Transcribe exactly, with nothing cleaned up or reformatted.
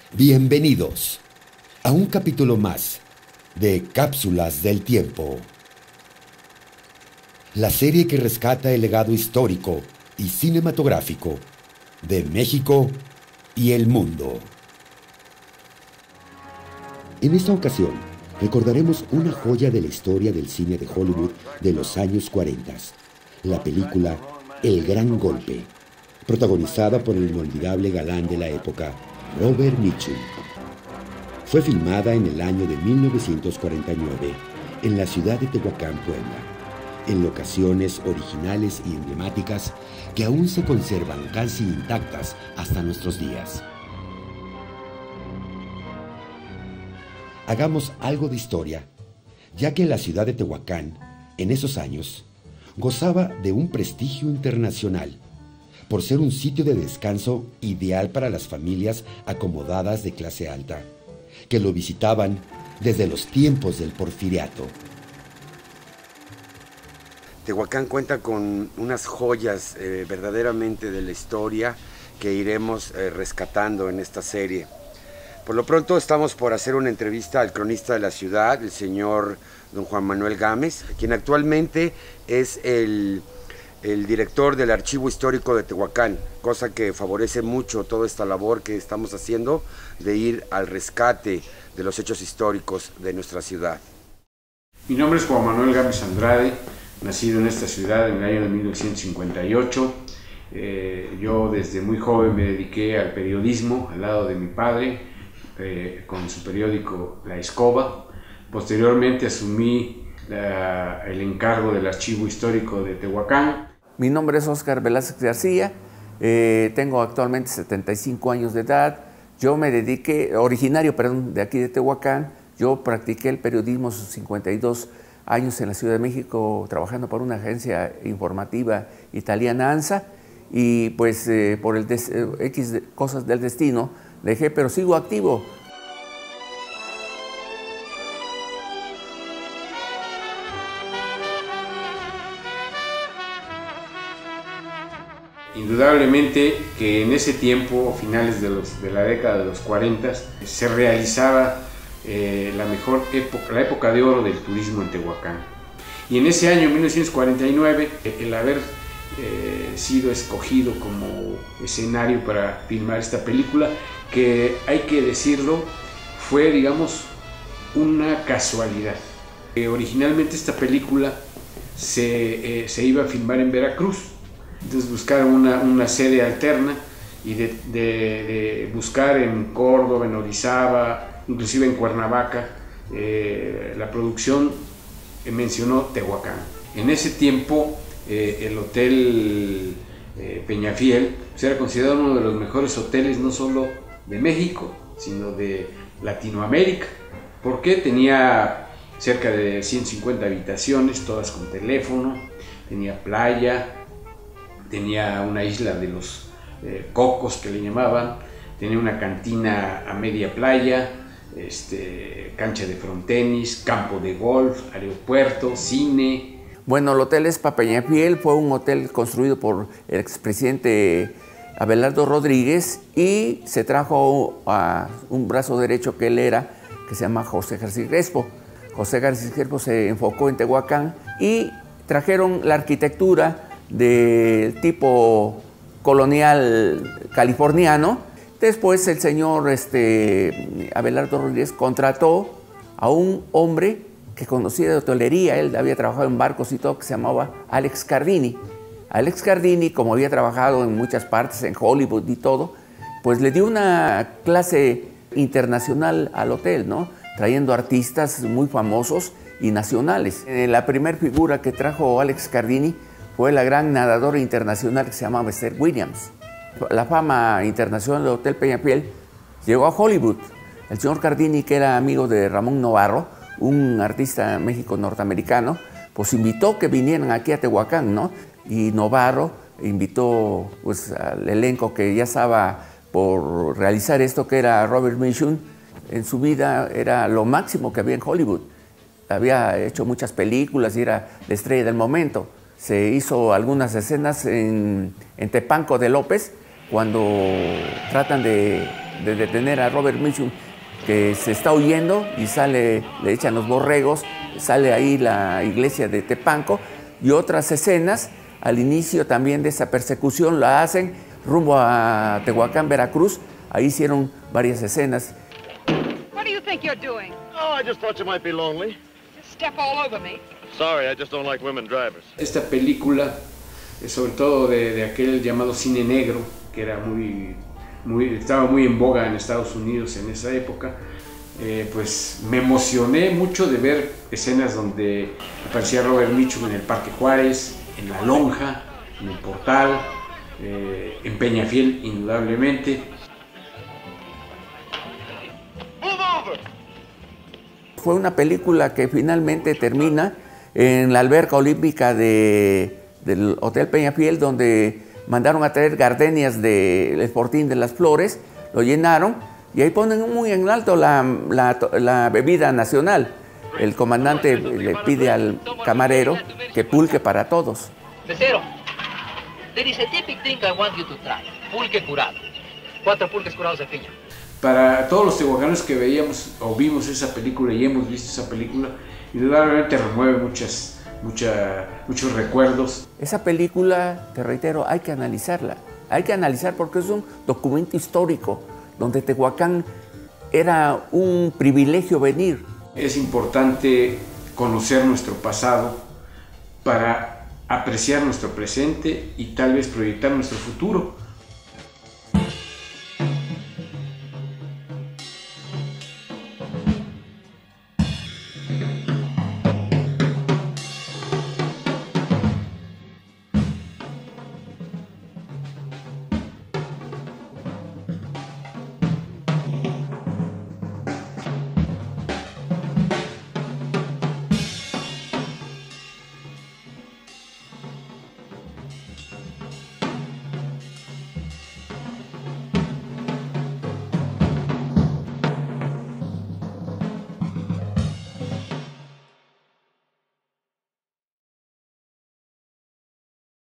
Bienvenidos a un capítulo más de Cápsulas del Tiempo, la serie que rescata el legado histórico y cinematográfico de México y el mundo. En esta ocasión, recordaremos una joya de la historia del cine de Hollywood de los años cuarenta, la película El Gran Golpe, protagonizada por el inolvidable galán de la época, Robert Mitchum. Fue filmada en el año de mil novecientos cuarenta y nueve en la ciudad de Tehuacán, Puebla, en locaciones originales y emblemáticas que aún se conservan casi intactas hasta nuestros días. Hagamos algo de historia, ya que la ciudad de Tehuacán, en esos años, gozaba de un prestigio internacional, por ser un sitio de descanso ideal para las familias acomodadas de clase alta, que lo visitaban desde los tiempos del Porfiriato. Tehuacán cuenta con unas joyas eh, verdaderamente de la historia que iremos eh, rescatando en esta serie. Por lo pronto estamos por hacer una entrevista al cronista de la ciudad, el señor don Juan Manuel Gámez, quien actualmente es el, el director del Archivo Histórico de Tehuacán, cosa que favorece mucho toda esta labor que estamos haciendo de ir al rescate de los hechos históricos de nuestra ciudad. Mi nombre es Juan Manuel Gámez Andrade, nacido en esta ciudad en el año de mil novecientos cincuenta y ocho. Eh, yo desde muy joven me dediqué al periodismo al lado de mi padre, eh, con su periódico La Escoba. Posteriormente asumí la, el encargo del Archivo Histórico de Tehuacán. Mi nombre es Óscar Velázquez García, eh, tengo actualmente setenta y cinco años de edad. Yo me dediqué, originario perdón, de aquí de Tehuacán, yo practiqué el periodismo sus cincuenta y dos años en la Ciudad de México trabajando por una agencia informativa italiana, ANSA, y pues eh, por el des, eh, X de, cosas del destino dejé, pero sigo activo. Indudablemente que en ese tiempo, finales de, los, de la década de los cuarenta, se realizaba eh, la mejor época, la época de oro del turismo en Tehuacán. Y en ese año, mil novecientos cuarenta y nueve, el haber eh, sido escogido como escenario para filmar esta película, que hay que decirlo, fue, digamos, una casualidad. Eh, originalmente esta película se, eh, se iba a filmar en Veracruz. Entonces buscaron una, una sede alterna y de, de, de buscar en Córdoba, en Orizaba, inclusive en Cuernavaca, eh, la producción eh, mencionó Tehuacán. En ese tiempo eh, el hotel eh, Peñafiel pues era considerado uno de los mejores hoteles no solo de México, sino de Latinoamérica, porque tenía cerca de ciento cincuenta habitaciones, todas con teléfono, tenía playa, tenía una isla de los eh, cocos que le llamaban, tenía una cantina a media playa, este, cancha de frontenis, campo de golf, aeropuerto, cine. Bueno, el hotel Spa Peñafiel fue un hotel construido por el expresidente Abelardo Rodríguez y se trajo a un brazo derecho que él era, que se llama José García Crespo. José García Crespo se enfocó en Tehuacán y trajeron la arquitectura del tipo colonial californiano. Después el señor este, Abelardo Rodríguez contrató a un hombre que conocía de hotelería, él había trabajado en barcos y todo, que se llamaba Alex Cardini. Alex Cardini, como había trabajado en muchas partes, en Hollywood y todo, pues le dio una clase internacional al hotel, ¿no? Trayendo artistas muy famosos y nacionales. La primera figura que trajo Alex Cardini fue la gran nadadora internacional que se llamaba Esther Williams. La fama internacional del Hotel Peñafiel llegó a Hollywood. El señor Cardini, que era amigo de Ramón Novarro, un artista México-norteamericano, pues invitó que vinieran aquí a Tehuacán, ¿no? Y Novarro invitó pues, al elenco que ya estaba por realizar esto, que era Robert Mitchum. En su vida era lo máximo que había en Hollywood. Había hecho muchas películas y era la estrella del momento. Se hizo algunas escenas en, en Tepanco de López, cuando tratan de de detener a Robert Mitchum, que se está huyendo y sale, le echan los borregos, sale ahí la iglesia de Tepanco, y otras escenas al inicio también de esa persecución la hacen rumbo a Tehuacán, Veracruz. Ahí hicieron varias escenas. What do you think you're doing? Oh, I just thought you might be lonely. Just step all over me. Sorry, I just don't like women drivers. Esta película, sobre todo de, de aquel llamado cine negro, que era muy, muy, estaba muy en boga en Estados Unidos en esa época, eh, pues me emocioné mucho de ver escenas donde aparecía Robert Mitchum en el Parque Juárez, en La Lonja, en el Portal, eh, en Peñafiel, indudablemente. Fue una película que finalmente termina en la alberca olímpica de, del Hotel Peñafiel, donde mandaron a traer gardenias del Fortín de las Flores, lo llenaron y ahí ponen muy en alto la, la, la bebida nacional. El comandante le pide al camarero que pulque para todos. Mesero, there is a typical drink I want you to try. Pulque curado. Cuatro pulques curados de piña. Para todos los tehuacanos que veíamos o vimos esa película y hemos visto esa película, indudablemente remueve muchas, mucha, muchos recuerdos. Esa película, te reitero, hay que analizarla. Hay que analizar porque es un documento histórico donde Tehuacán era un privilegio venir. Es importante conocer nuestro pasado para apreciar nuestro presente y tal vez proyectar nuestro futuro.